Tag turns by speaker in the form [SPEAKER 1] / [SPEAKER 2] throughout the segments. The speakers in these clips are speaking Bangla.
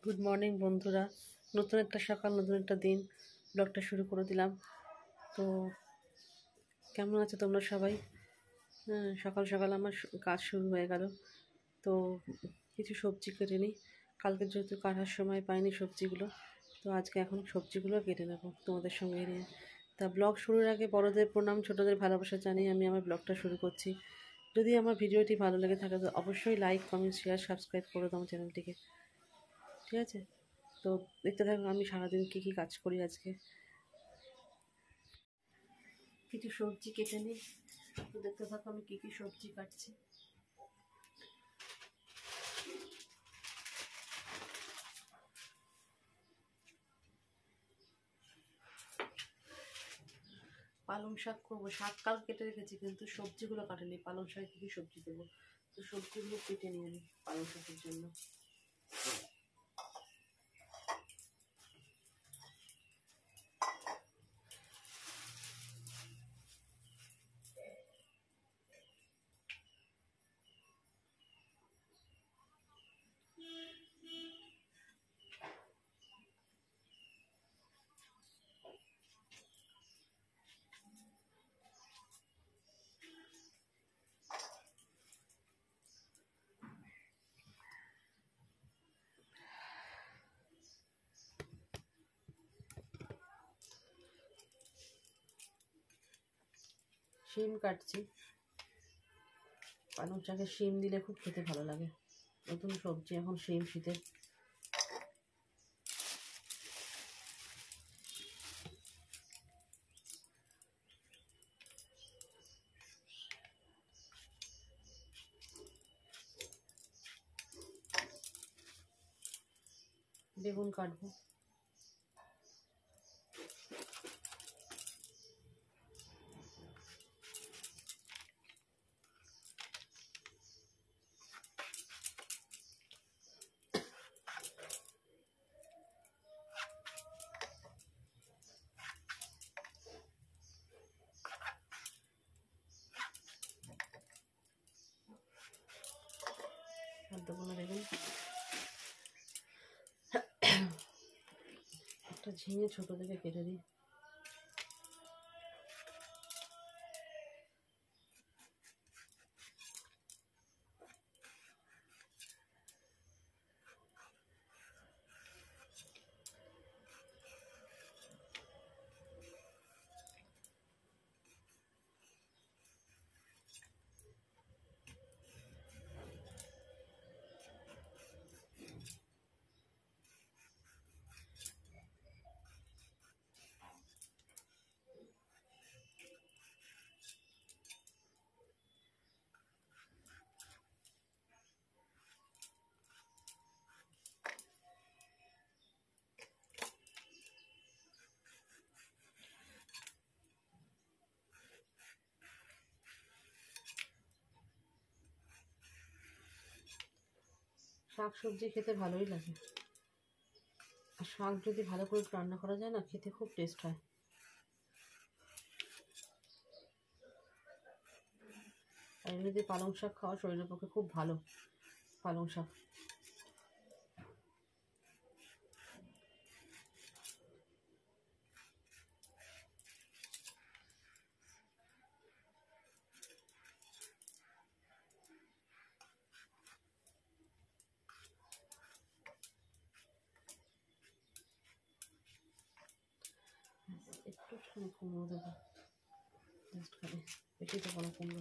[SPEAKER 1] গুড মর্নিং বন্ধুরা। নতুন একটা সকাল, নতুন একটা দিন, ব্লগটা শুরু করে দিলাম। তো কেমন আছো তোমরা সবাই? সকাল সকাল আমার কাজ শুরু হয়ে গেল। তো কিছু সবজি কেটে নিই, কালকে যেহেতু কাটার সময় পাইনি সবজিগুলো, তো আজকে এখন সবজিগুলো কেটে নেবো তোমাদের সঙ্গে নিয়ে। তা ব্লগ শুরুর আগে বড়দের প্রণাম, ছোটদের ভালোবাসা জানিয়ে আমি আমার ব্লগটা শুরু করছি। যদি আমার ভিডিওটি ভালো লেগে থাকে তো অবশ্যই লাইক, কমেন্ট, শেয়ার, সাবস্ক্রাইব করে দাও চ্যানেলটিকে, ঠিক আছে? তো দেখতে থাকুন আমি সারাদিন কী কী কাজ করি আজকে। কিছু সবজি কেটে নিই, তো দেখতে থাকো আমি কী কী সবজি কাটছি। পালং শাক করবো, শাক কাল কেটে রেখেছি কিন্তু সবজিগুলো কাটেনি। পালং শাক কী কী সবজি দেবো, তো সবজিগুলো কেটে নিয়ে নিই পালং শাকের জন্য। শিম কাটছি, পালং শাকে শিম দিলে খুব খেতে ভালো লাগে। নতুন সবজি এখন শিম শীতের। বেগুন কাটবো। আর দেবো না বেগুন। একটা ঝিঙে ছোটো থেকে কেটে দিই। শাক সবজি খেতে ভালোই লাগে, আর শাক যদি ভালো করে রান্না করা যায় না, খেতে খুব টেস্ট হয়। আর এমনিতে পালং শাক খাওয়া শরীরের পক্ষে খুব ভালো। পালং শাক একটু কুমড়ো দেবো, জাস্ট খালি, বেশি দেবো না কুমড়ো।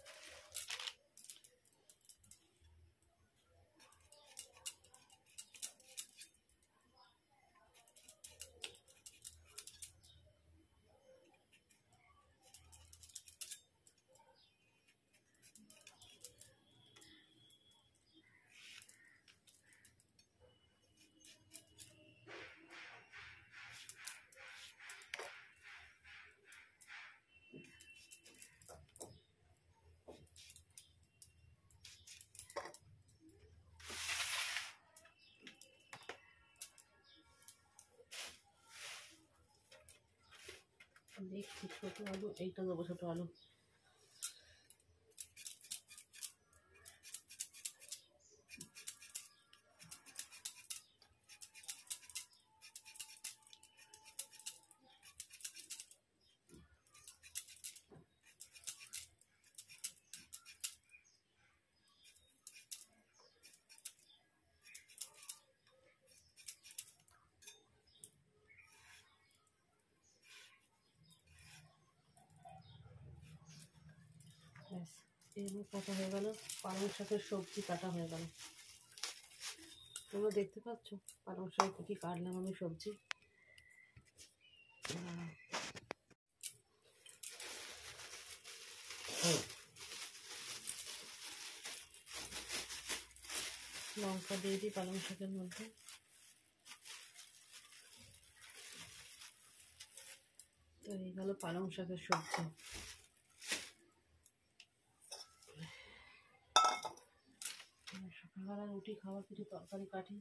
[SPEAKER 1] দেখছি ছোটো আলু, এইটা দেবো ছোটো আলু। এই আমার কাটা হয়ে গেল, পালং শাকের সবজি কাটা হয়ে গেল। তোমরা দেখতে পাচ্ছ পালং শাক কী কাটলাম আমি সবজি। লঙ্কা দিয়ে দিই পালং শাকের মধ্যে। তো এই গেল পালং শাকের সবজি। সকালবেলা রুটি খাওয়ার কিছু তরকারি কাটি।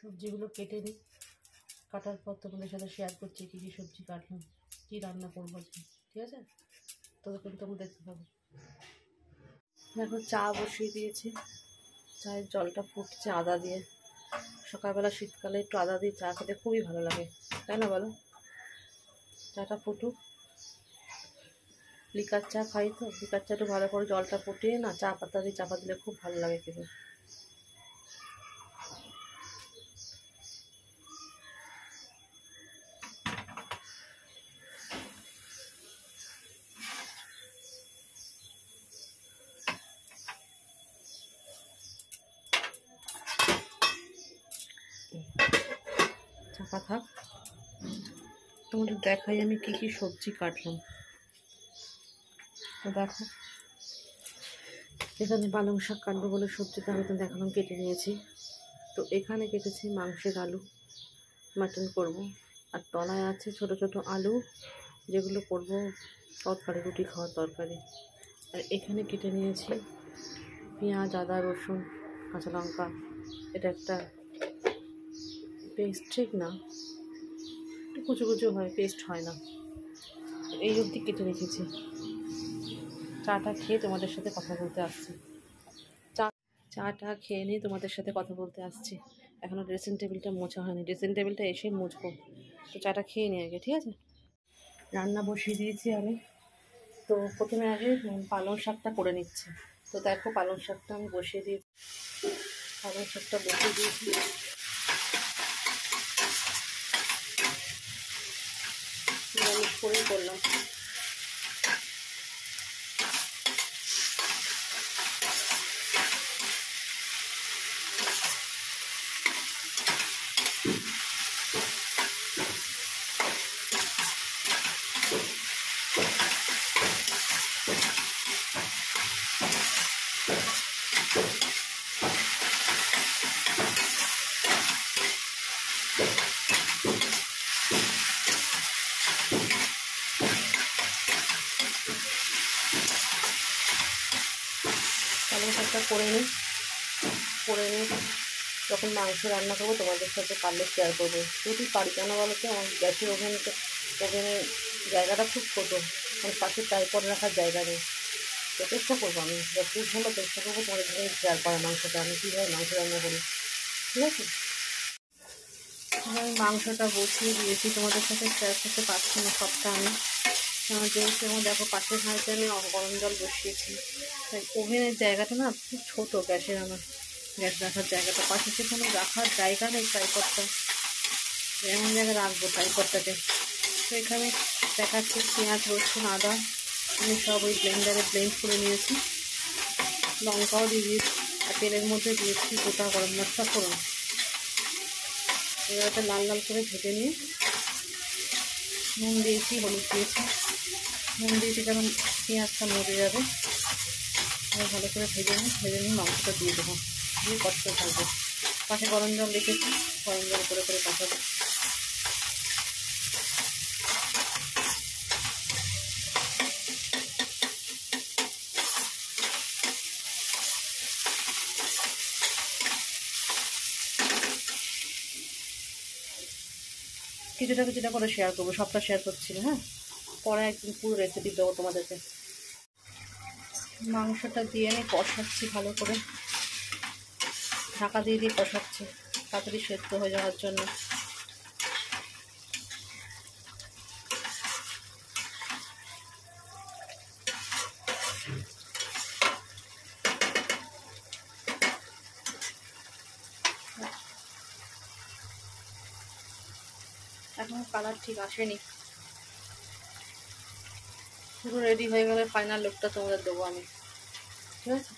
[SPEAKER 1] সবজিগুলো কেটে নিই, কাটার পর তোমাদের সাথে শেয়ার করছি কী কী সবজি কাটলাম, কী রান্না করবো আজকে। ঠিক আছে, ততক্ষণ তোমরা দেখতে পাবো। দেখো চা বসিয়ে দিয়েছি, চায়ের জলটা ফুটছে আদা দিয়ে। সকালবেলা শীতকালে একটু আদা দিয়ে চা খেতে খুবই ভালো লাগে, তাই না বলো? চাটা ফুটুক। লিকার চা খাই তো, লিকার চা একটু ভালো করে জলটা ফুটিয়ে না চা পাতা দিয়ে চাপা দিলে খুব ভালো লাগে খেতে। চাপা থাক, তোমাদের দেখাই আমি কি কি সবজি কাটলাম। তো দেখো, এখানে পালং শাক কাটবো বলে সবজিটা আমি তো দেখালাম কেটে নিয়েছি। তো এখানে কেটেছি মাংসের আলু, মাটন করব। আর তলায় আছে ছোট ছোট আলু, যেগুলো করব তরকারি, রুটি খাওয়ার তরকারি। আর এখানে কেটে নিয়েছি পেঁয়াজ, আদা, রসুন, কাঁচা লঙ্কা। এটা একটা পেস্ট, ঠিক না, একটু কুচু কুচু হয়, পেস্ট হয় না। এই অবধি কেটে রেখেছি। চাটা খেয়ে তোমাদের সাথে কথা বলতে আসছি। চাটা খেয়ে নিয়ে তোমাদের সাথে কথা বলতে আসছি। এখনও ড্রেসিং টেবিলটা মোছা হয়নি, ড্রেসিং টেবিলটা এসে মুছবো। তো চাটা খেয়ে নিই আগে, ঠিক আছে? রান্না বসিয়ে দিয়েছি আমি। তো প্রথমে আগে পালং শাকটা করে নিচ্ছি। তো দেখো পালং শাকটা আমি বসিয়ে দিয়েছি, পালং শাকটা বসিয়ে দিয়েছি। নিরামিষ করেই করলাম। পালং শাকটা করে নিই, যখন মাংস রান্না করবো তোমাদের সাথে পারলে শেয়ার করবো। যদি পারি, কেন বলো তো, আমার গ্যাসের ওভেনের জায়গাটা খুব ছোটো, আমার পাশে ট্রাইপড রাখার জায়গা নেই। তো চেষ্টা করবো, আমি যতটুকু হলো চেষ্টা করবো তোমাদের সাথে শেয়ার করা মাংসটা, আমি কীভাবে মাংস রান্না করি। ঠিক আছে, আমি মাংসটা বসিয়ে দিয়েছি, তোমাদের সাথে শেয়ার করতে পারছি না সবটা আমি। যেহেতু আমার দেখো পাশের হাঁড়িতে আমি গরম জল বসিয়েছি, তাই ওভেনের জায়গাটা না খুব ছোটো, গ্যাসের আমার গ্যাস রাখার জায়গাটা, পাশে সেখানে রাখার জায়গা নেই ট্রাইপডটা, এমন জায়গায় রাখবো ট্রাইপডটাকে। তো এখানে দেখাচ্ছি পেঁয়াজ, রসুন, আদা আমি সব ওই ব্লেন্ডারে ব্লেন্ড করে নিয়েছি। লঙ্কাও দিয়ে দিয়েছি, আর তেলের মধ্যে দিয়েছি গোটা গরম মশলা ফোড়ন। এবারে লাল লাল করে ভেজে নিয়ে নুন দিয়েছি, হলুদ দিয়েছি। নুন দিয়েছি কারণ পেঁয়াজটা মরে যাবে। এবার ভালো করে ভেজে নিয়ে মাংসটা দিয়ে দেবো, দিয়ে কষতে থাকবো। পাশে গরম জল রেখেছি, গরম জল করে কষাবো। কিছুটা কিছুটা করে শেয়ার করবো, সবটা শেয়ার করছি না। হ্যাঁ, পরে একদিন পুরো রেসিপি দেবো তোমাদেরকে। মাংসটা দিয়ে আমি কষাচ্ছি ভালো করে, ঢাকা দিয়ে কষাচ্ছি তাড়াতাড়ি সেদ্ধ হয়ে যাওয়ার জন্য। এখন কালার ঠিক আসেনি, পুরো রেডি হয়ে গেলে ফাইনাল লুকটা তোমাদের দেবো আমি। ঠিক আছে,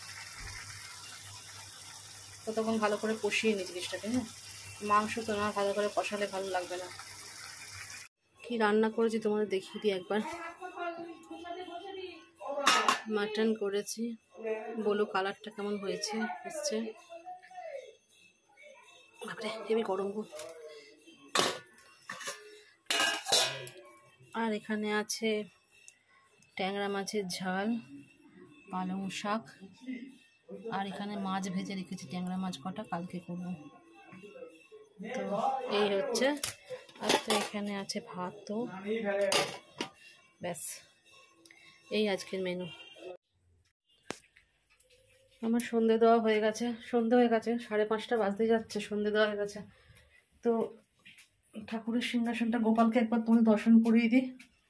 [SPEAKER 1] ততক্ষণ ভালো করে কষিয়ে নিই জিনিসটাকে। হ্যাঁ, মাংস তো না ভালো করে কষালে ভালো লাগবে না। কি রান্না করেছি তোমাদের দেখিয়ে দিই একবার। মাটন করেছি, বলো কালারটা কেমন হয়েছে, এসছে। বাপরে হেবি গরম গো। আর এখানে আছে ট্যাংরা মাছের ঝাল, পালং শাক, আর এখানে মাছ ভেজে রেখেছি, ট্যাংরা মাছ কটা কালকে করবো। তো এই হচ্ছে, আর তো এখানে আছে ভাত, তো ব্যাস এই আজকের মেনু। আমার সন্ধে দেওয়া হয়ে গেছে, সন্ধে হয়ে গেছে, 5:30 বাজতে যাচ্ছে, সন্ধে দেওয়া হয়ে গেছে। তো ঠাকুরের সিংহাসনটা গোপালকে একবার তুমি দর্শন করিয়ে দিই।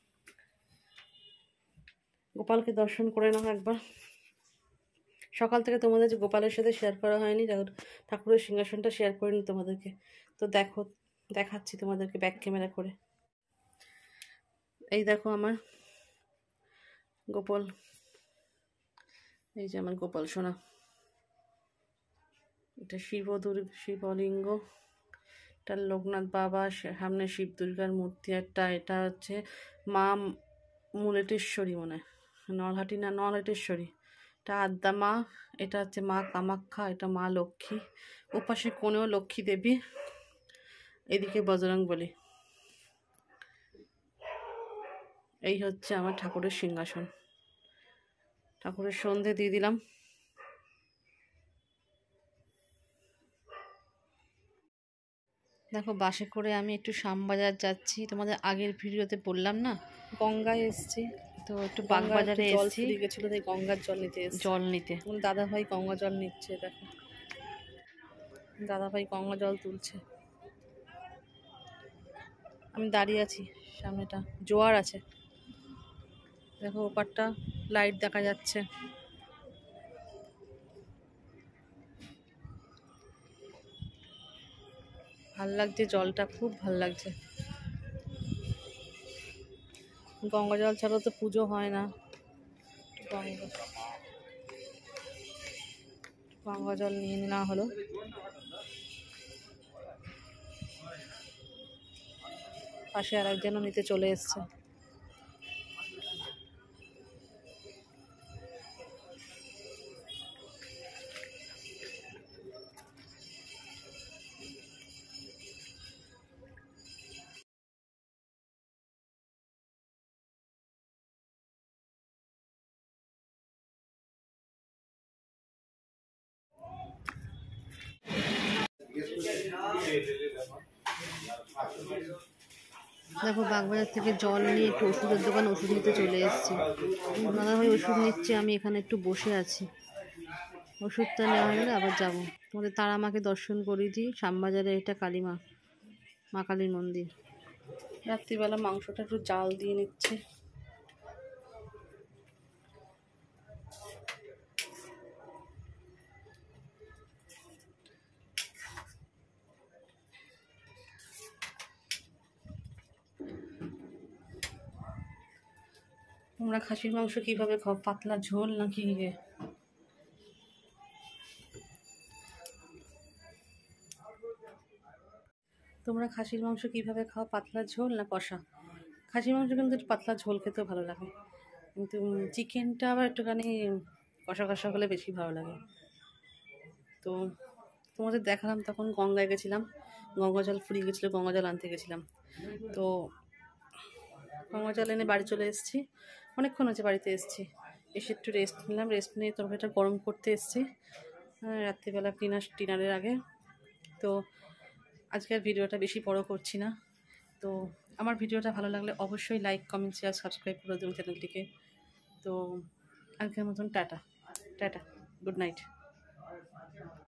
[SPEAKER 1] গোপালকে দর্শন করে নাও একবার। সকাল থেকে তোমাদের যে গোপালের সাথে শেয়ার করা হয়নি, ঠাকুরের সিংহাসনটা শেয়ার করিনি তোমাদেরকে। তো দেখো, দেখাচ্ছি তোমাদেরকে ব্যাক ক্যামেরা করে। এই দেখো আমার গোপাল, এই যে আমার গোপাল সোনা। এটা শিবলিঙ্গ, এটা লোকনাথ বাবা, সামনে শিব দুর্গার মূর্তি একটা। এটা হচ্ছে মা মুলেটেশ্বরী, মনে নলহাটি না নলহাটেশ্বরী, এটা আদ্যা মা। এটা হচ্ছে মা কামাখ্যা, এটা মা লক্ষ্মী, ওপাশে কোণেও লক্ষ্মী দেবী, এদিকে বজরংবলী। এই হচ্ছে আমার ঠাকুরের সিংহাসন। ঠাকুরের সন্ধে দিয়ে দিলাম। দেখো বাসে করে আমি একটু শ্যামবাজার যাচ্ছি, তোমাদের আগের ভিডিওতে বললাম না, গঙ্গায় এসছি। তো একটু বাগবাজারে এসছি, গেছিল তাই গঙ্গার জল নিতে দাদা ভাই গঙ্গা জল নিচ্ছে। দেখো দাদা ভাই গঙ্গা জল তুলছে, আমি দাঁড়িয়ে আছি, সামনেটা জোয়ার আছে। দেখো ওপারটা লাইট দেখা যাচ্ছে। ভাল লাগছে জলটা, খুব ভাল লাগছে। গঙ্গা জল ছাড়া তো পুজো হয় না। গঙ্গা জল নিয়ে নেওয়া হলো। পাশে আর একজনও নিতে চলে এসছে। দেখো বাগবাজার থেকে জল নিয়ে একটু ওষুধের দোকান, ওষুধ নিতে চলে এসেছি। দাদাভাই ওষুধ নিচ্ছে, আমি এখানে একটু বসে আছি। ওষুধটা নেওয়া হলে আবার যাবো। তোমাদের তারা মাকে দর্শন করিয়ে দিই। শ্যামবাজারে এটা কালীমা, মা কালীর মন্দির। রাত্রিবেলা মাংসটা একটু জাল দিয়ে নিচ্ছে। তোমরা খাসির মাংস কিভাবে খাও? পাতলা ঝোল নাকি? তোমরা খাসির মাংস কিভাবে খাও? পাতলা ঝোল না কষা? খাসির মাংস কিন্তু একটু পাতলা ঝোল খেতেও ভালো লাগে, কিন্তু চিকেনটা আবার একটুখানি কষা কষা হলে বেশি ভালো লাগে। তো তোমাদের দেখালাম, তখন গঙ্গায় গেছিলাম, গঙ্গা জল ফুরিয়ে গেছিলো, গঙ্গা জল আনতে গেছিলাম। তো গঙ্গা জল এনে বাড়ি চলে এসেছি। অনেকক্ষণ হচ্ছে বাড়িতে এসেছি, এসে একটু রেস্ট নিলাম। রেস্ট নিয়ে তরকারিটা গরম করতে এসেছি রাত্রিবেলা ডিনারের আগে। তো আজকের ভিডিওটা বেশি বড় করছি না। তো আমার ভিডিওটা ভালো লাগলে অবশ্যই লাইক, কমেন্ট, শেয়ার, সাবস্ক্রাইব করে দেবেন চ্যানেলটিকে। তো আজকের মতন টাটা টাটা, গুড নাইট।